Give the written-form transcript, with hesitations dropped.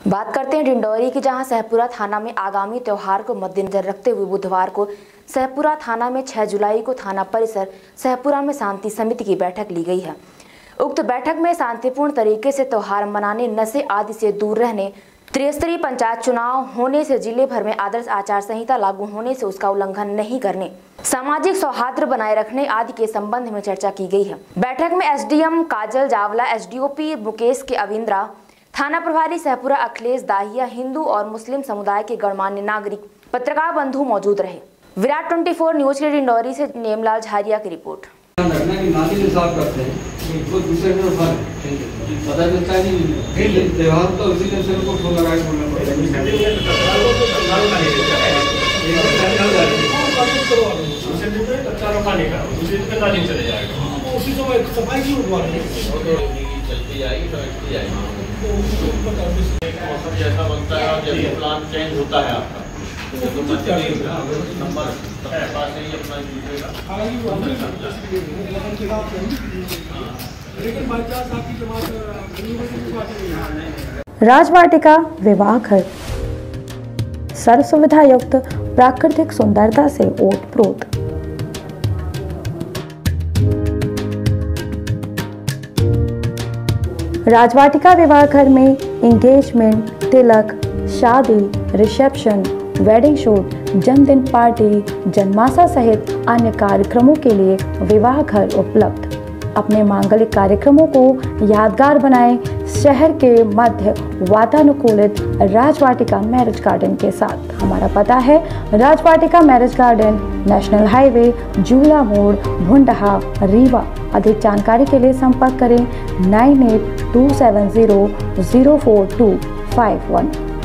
बात करते हैं डिंडौरी की, जहां सहपुरा थाना में आगामी त्योहार को मद्देनजर रखते हुए बुधवार को सहपुरा थाना में 6 जुलाई को थाना परिसर सहपुरा में शांति समिति की बैठक ली गई है। उक्त बैठक में शांतिपूर्ण तरीके से त्योहार मनाने, नशे आदि से दूर रहने, त्रिस्तरीय पंचायत चुनाव होने से जिले भर में आदर्श आचार संहिता लागू होने से उसका उल्लंघन नहीं करने, सामाजिक सौहार्द बनाए रखने आदि के संबंध में चर्चा की गई है। बैठक में SDM Kajal Jawla, SDOP Mukesh K Avindra, थाना प्रभारी सहपुरा अखिलेश दाहिया, हिंदू और मुस्लिम समुदाय के गणमान्य नागरिक, पत्रकार बंधु मौजूद रहे। विराट 24 न्यूज के डिंडौरी से नेमलाल झारिया की रिपोर्ट। त्योहार तो उसी दिन से उनको फोन लगा के बोलना पड़ेगा। उसी समय सफाई की चलती आएगी मौसम जैसा बनता है और जैसे प्लान चेंज होता है आपका नंबर पास ही अपना राजवाटिका विवाह घर सर्व सुविधा युक्त प्राकृतिक सुंदरता से ओतप्रोत। राजवाटिका विवाह घर में एंगेजमेंट, तिलक, शादी, रिसेप्शन, वेडिंग शूट, जन्मदिन पार्टी, जन्माशा सहित अन्य कार्यक्रमों के लिए विवाह घर उपलब्ध। अपने मांगलिक कार्यक्रमों को यादगार बनाएं शहर के मध्य वातानुकूलित राजवाटिका मैरिज गार्डन के साथ। हमारा पता है Rajvatika marriage garden, national highway, Jhula Mod, Bhundha, Rewa. अधिक जानकारी के लिए संपर्क करें 9827004251।